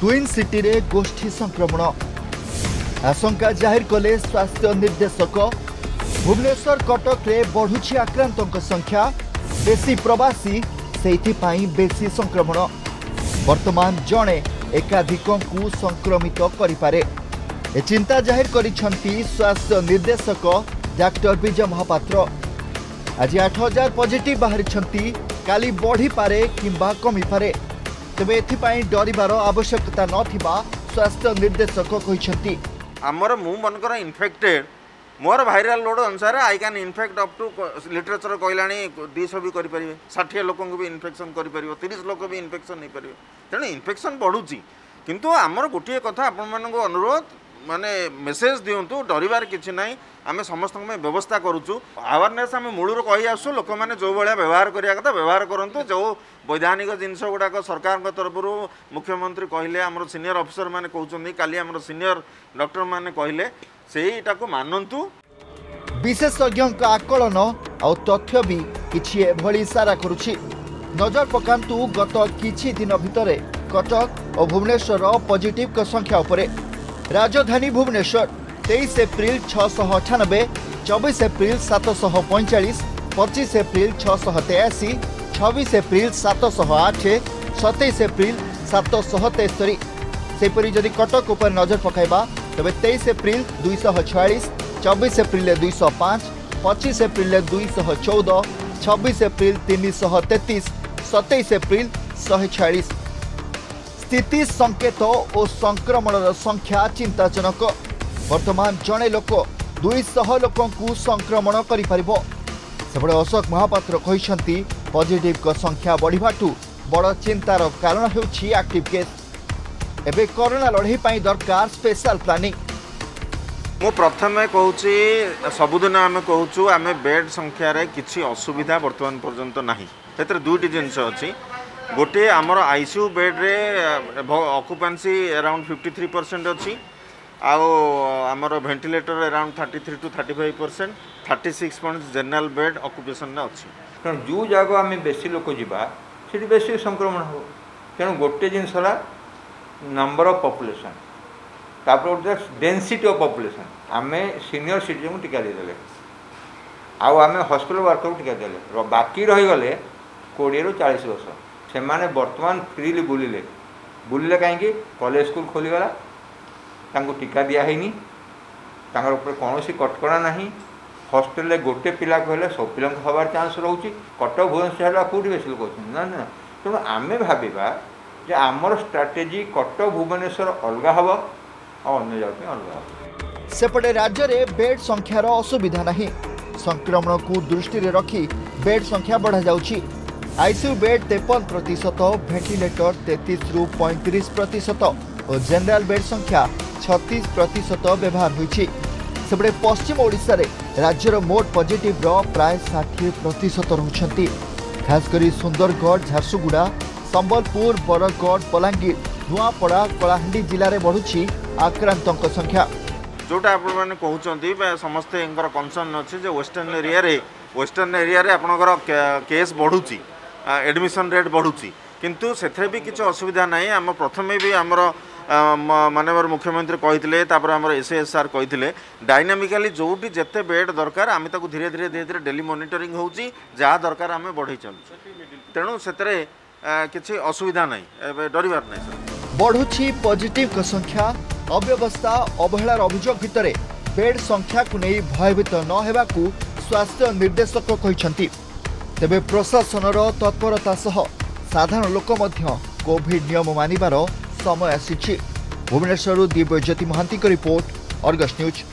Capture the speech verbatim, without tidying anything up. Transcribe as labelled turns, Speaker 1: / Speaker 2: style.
Speaker 1: Twin city रे गोष्ठी संक्रमण आशंका जाहिर कले स्वास्थ्य निर्देशक। भुवनेश्वर कटक रे बढ़ुछि आक्रांतों संख्या, बेसी प्रवासी सेइथिपाई बेसी संक्रमण। वर्तमान जणे एकाधिकों को संक्रमित करिपारे ए चिंता जाहिर करिछंती स्वास्थ्य निर्देशक डॉक्टर विजय महापात्र। आज आठ हजार पॉजिटिव बाहरी छंती, काली बढ़ी पारे किंबा कमी पारे, तेबे एथिपाई डरिबार आवश्यकता नथिबा स्वास्थ्य निर्देशक कहिछंती।
Speaker 2: आमर मु मनकर इन्फेक्टेड मोर भाइराल लोड अनुसार I can infect up to literature कहलानी दुईश भी करें, षाठी लोक भी इनफेक्शन कर तीस लोक भी इनफेक्शन नहीं पारे। तेणु इनफेक्शन बढ़ुची, किंतु आमर गोटे कथा आपण मानक अनुरोध माने मेसेज दिंतु, डरबार किसी ना। आम समस्त व्यवस्था करुचु, अवेयरनेस आम मूलर कही आसु, लोक मैंने जो भाया व्यवहार करा कथा व्यवहार करूँ। जो वैधानिक जिनस गुड़ाक सरकार तरफ मुख्यमंत्री कहले, आम सीनियर अफिसर मैंने कहते काली आम सीनियर डॉक्टर मैंने कहले सेटा को मानतु।
Speaker 1: विशेषज्ञ आकलन और तथ्य भी किछि एभली इशारा करुछि। नजर पकांतु गत किछि दिन भितरे कटक और भुवनेश्वर पॉजिटिव का संख्या उपरे। राजधानी भुवनेश्वर तेईस एप्रिल छःश अठानबे, चौबीस एप्रिल सातश पैंचाश, पच्चीस एप्रिल छःश तेयासी, छब्बीस एप्रिल सातश आठ, सतैश एप्रिल सातश तेस्तरी। सेपरी जदि कटक उपर नजर पकाइबा तबे तेईस एप्रिल दुईश छयालीस, चौबीस एप्रिल दुईश पाँच, पच्चीस एप्रिल दुईश चौदह, छब्बीस एप्रिल तीन सौ तैंतीस, सतैश एप्रिल शहे छयालीस। स्थिति संकेत और संक्रमण संख्या चिंताजनक। वर्तमान जड़े लोक दुईश लोक संक्रमण करिपारिबो। सेबडे अशोक महापात्र कहिसंती पॉजिटिव का संख्या बढ़िबाटू बड़ चिंतार कारण हेउछि एक्टिव केस। एबे कोरोना लड़ाई पाई दरकार स्पेशल प्लानिंग।
Speaker 2: मु प्रथमे कहूँ सबुदिन आम कहूँ आम बेड संख्यार किसी असुविधा बर्तमान पर्यंत नाही। एतरे दुईटी जिनस अच्छी, गोटे आमर आईसीयू बेड रे occupancy around fifty three percent अच्छी, आमर ventilator around thirty three to thirty five percent, thirty six point general bed occupation अच्छी।
Speaker 3: कारण जो जगह आम बेसी लोक जावा से बेसी संक्रमण हो। तेणु गोटे जिनस नंबर ऑफ पॉपुलेशन, तापर गोटे डेंसिटी ऑफ पॉपुलेशन। आम सीनियर सिटीजन को टीका देदेले, आउ आम हॉस्पिटल वर्कर को टीका देले, बाकी रहीगले कोड़े रु चालीस वर्ष से माने वर्तमान फ्रीली बुलिले बुलिले कहीं कॉलेज स्कूल खोलीगला, तांको टीका दिया है कौन कटकणा ना। हॉस्टेल रे गोटे पिला कहले सब पिला हबार चांस रोचे। कटक भुवनेश्वर कौटी बेस लोग ना ना। तेणु आम भाविबा जे आमर स्ट्राटेजी कटक भुवनेश्वर अलग हम और अन्य जगह अलग हम।
Speaker 1: सेपटे राज्य में बेड संख्यार असुविधा नहीं, संक्रमण को दृष्टि रखी बेड संख्या बढ़ा जाउछि। आईसीयू बेड तेपन प्रतिशत, वेंटिलेटर तैंतीस रु पैंतीस प्रतिशत और जनरल बेड संख्या छत्तीस प्रतिशत व्यवहार होइछि। सेपटे पश्चिम ओडिशा रे राज्यर मोट पॉजिटिव रो प्राय साठ प्रतिशत रहउछंती। खासकरी सुंदरगढ़, झारसुगुड़ा, संबलपुर, बरगढ़, बलांगीर, नुआपड़ा, कलाहांडी जिले में बढ़ुछि आक्रांतों संख्या।
Speaker 2: जोटा आपने कहते समस्ते कनसर्न अच्छे वेस्टर्न एरिया रे वेस्टर्न एरिया रे आपनकर केस बढ़ुची, एडमिशन रेट बढ़ुची, किंतु से भी किसी असुविधा नहीं। आम प्रथमे भी आमर माननीय मुख्यमंत्री कहते, तापर आमर एसएसआर कहते डायनामिकाली जोटी जिते बेड दरकार आम ताको धीरे धीरे धीरे धीरे डेली मॉनिटरिंग होउची, जहाँ दरकार आम बढ़ई चलुँ। तेणु से किसी असुविधा नहीं, डरबार नहीं।
Speaker 1: बढ़ुछि पॉजिटिव का संख्या, अव्यवस्था अवहेलार अभियोग भितर बेड संख्या को नहीं भयभीत न हेबाकू स्वास्थ्य निर्देशक कहिसंती। तेबे प्रशासनर तत्परता सह साधारण लोक मध्य कोविड नियम मानिबार समय आसीछि। Bhubaneswar Divyajyoti Mohanty report, Argus news.